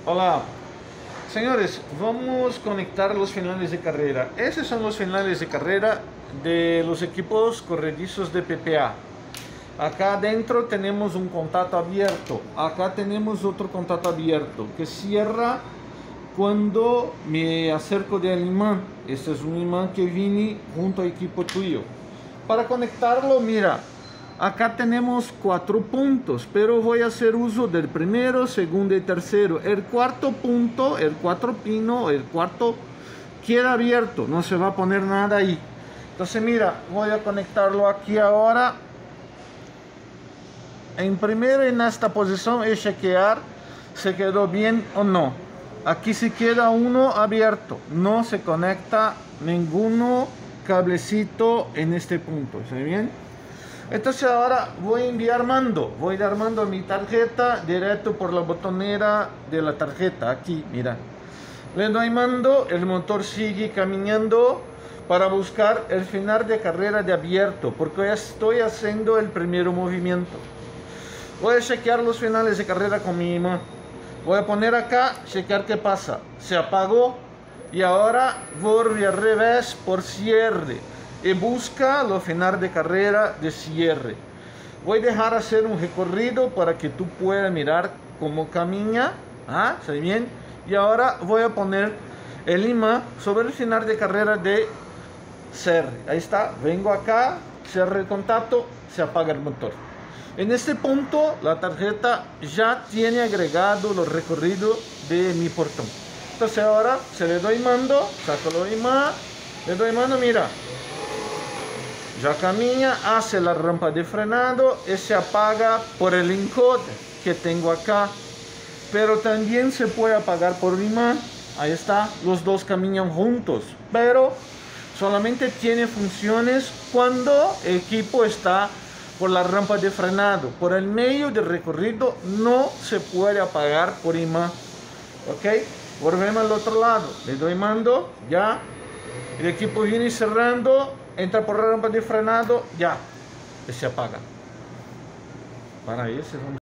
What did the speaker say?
Hola, señores, vamos a conectar los finales de carrera. Esos son los finales de carrera de los equipos corredizos de PPA. Acá adentro tenemos un contacto abierto. Acá tenemos otro contacto abierto que cierra cuando me acerco del imán. Este es un imán que viene junto al equipo tuyo. Para conectarlo, mira, acá tenemos 4 puntos, pero voy a hacer uso del primero, segundo y tercero. El cuarto punto, el 4 pino, el cuarto queda abierto, no se va a poner nada ahí. Entonces mira, voy a conectarlo aquí ahora. En primero, en esta posición, es chequear si quedó bien o no. Aquí se queda uno abierto, no se conecta ninguno cablecito en este punto, ¿está bien? Entonces ahora voy armando mi tarjeta directo por la botonera de la tarjeta. Aquí, mira, le doy mando, el motor sigue caminando para buscar el final de carrera de abierto, porque ya estoy haciendo el primer movimiento. Voy a chequear los finales de carrera con mi imán. Voy a poner acá, chequear qué pasa. Se apagó y ahora vuelve al revés por cierre y busca los finales de carrera de cierre. Voy a dejar hacer un recorrido para que tú puedas mirar cómo camina. ¿Está bien? Y ahora voy a poner el imán sobre el final de carrera de cierre. Ahí está. Vengo acá, cierre el contacto, se apaga el motor. En este punto la tarjeta ya tiene agregado los recorridos de mi portón. Entonces ahora se le doy mando, saco el imán, le doy mando, mira. Ya camina, hace la rampa de frenado y se apaga por el encode que tengo acá. Pero también se puede apagar por imán. Ahí está, los dos caminan juntos. Pero solamente tiene funciones cuando el equipo está por la rampa de frenado. Por el medio del recorrido no se puede apagar por imán. Ok, volvemos al otro lado. Le doy mando, ya. El equipo viene cerrando, entra por la rampa de frenado, ya. Y se apaga. Para ese